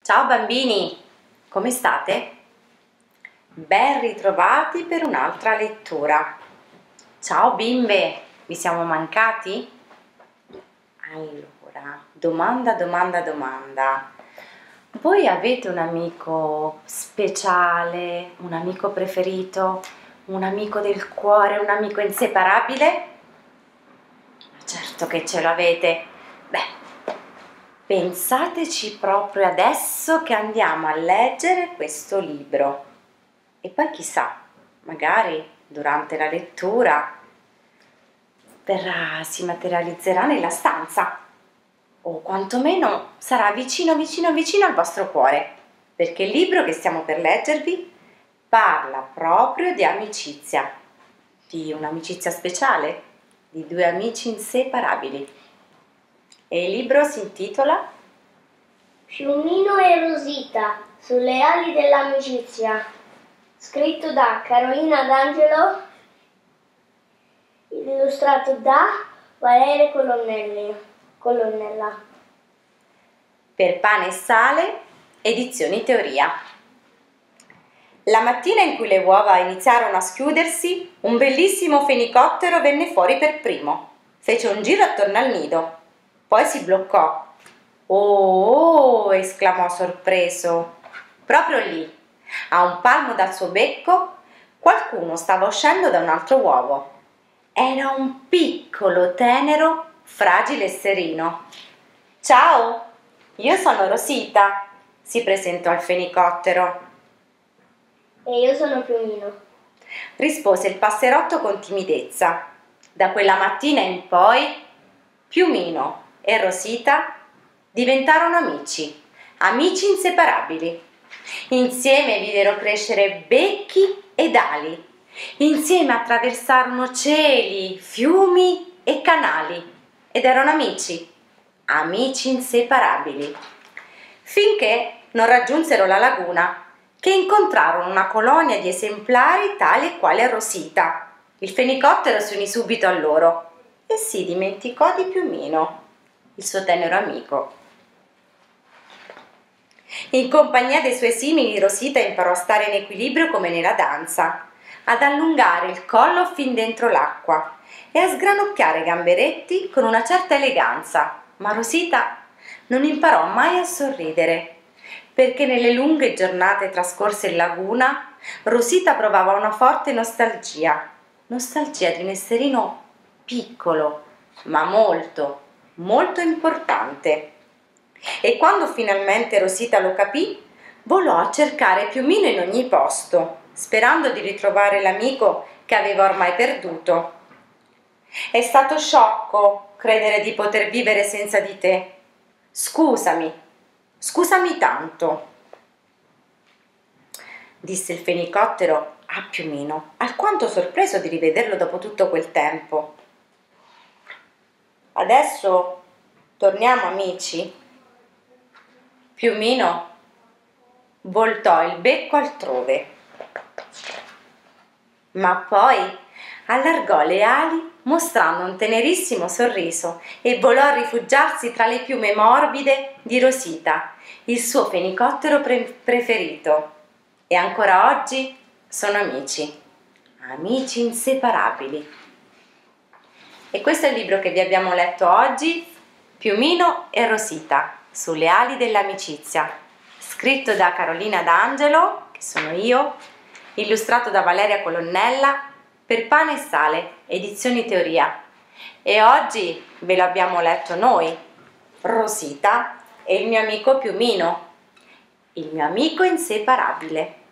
Ciao bambini, come state? Ben ritrovati per un'altra lettura. Ciao bimbe, vi siamo mancati? Allora, domanda. Voi avete un amico speciale, un amico preferito, un amico del cuore, un amico inseparabile? Certo che ce l'avete. Beh, pensateci proprio adesso che andiamo a leggere questo libro e poi chissà, magari durante la lettura si materializzerà nella stanza o quantomeno sarà vicino al vostro cuore, perché il libro che stiamo per leggervi parla proprio di amicizia, di un'amicizia speciale, di due amici inseparabili. E il libro si intitola Piumino e Rosita, sulle ali dell'amicizia, scritto da Carolina D'Angelo, illustrato da Valeria Colonnella. Per Pane e Sale, edizioni Teoria. La mattina in cui le uova iniziarono a schiudersi, un bellissimo fenicottero venne fuori per primo. Fece un giro attorno al nido, poi si bloccò. Oh! Esclamò sorpreso. Proprio lì, a un palmo dal suo becco, qualcuno stava uscendo da un altro uovo. Era un piccolo, tenero, fragile serino. Ciao, io sono Rosita, si presentò il fenicottero. E io sono Piumino, Rispose il passerotto con timidezza. Da quella mattina in poi, Piumino e Rosita diventarono amici inseparabili. Insieme videro crescere becchi ed ali. Insieme attraversarono cieli, fiumi e canali ed erano amici inseparabili, finché non raggiunsero la laguna, che incontrarono una colonia di esemplari tali e quali a Rosita. Il fenicottero si unì subito a loro e si dimenticò di Piumino, il suo tenero amico. In compagnia dei suoi simili, Rosita imparò a stare in equilibrio come nella danza, ad allungare il collo fin dentro l'acqua e a sgranocchiare i gamberetti con una certa eleganza, ma Rosita non imparò mai a sorridere, perché nelle lunghe giornate trascorse in laguna, Rosita provava una forte nostalgia di un esserino piccolo, ma molto importante. E quando finalmente Rosita lo capì, volò a cercare Piumino in ogni posto, sperando di ritrovare l'amico che aveva ormai perduto. È stato sciocco credere di poter vivere senza di te. Scusami tanto, disse il fenicottero a Piumino, alquanto sorpreso di rivederlo dopo tutto quel tempo. Adesso torniamo amici? Piumino voltò il becco altrove, ma poi allargò le ali mostrando un tenerissimo sorriso e volò a rifugiarsi tra le piume morbide di Rosita, il suo fenicottero preferito. E ancora oggi sono amici inseparabili. E questo è il libro che vi abbiamo letto oggi, Piumino e Rosita, sulle ali dell'amicizia, scritto da Carolina D'Angelo, che sono io, illustrato da Valeria Colonnella, per Pane e Sale, edizioni Teoria. E oggi ve lo abbiamo letto noi, Rosita e il mio amico Piumino, il mio amico inseparabile.